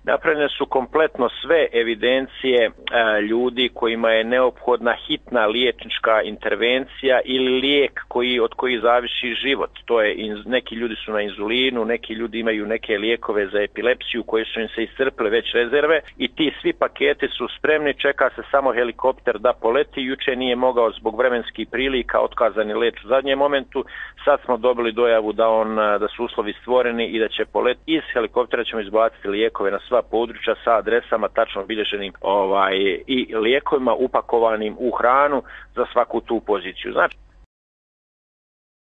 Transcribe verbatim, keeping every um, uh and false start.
napravljene su kompletno sve evidencije e, ljudi kojima je neophodna hitna liječnička intervencija ili lijek koji, od koji zavisi život. To je, in, neki ljudi su na inzulinu, neki ljudi imaju neke lijekove za epilepsiju koji su im se iscrpile već rezerve i ti svi paketi su spremni, čeka se samo helikopter da poleti. Juče nije mogao zbog vremenskih prilika, otkazani let u zadnjem momentu. Sad smo dobili dojavu da on da su uslovi stvoreni i da će polet. Iz helikoptera ćemo izbaciti lijekove na sva područja sa adresama tačno obilježenim ovaj, i lijekovima upakovanim u hranu za svaku tu poziciju. Znači,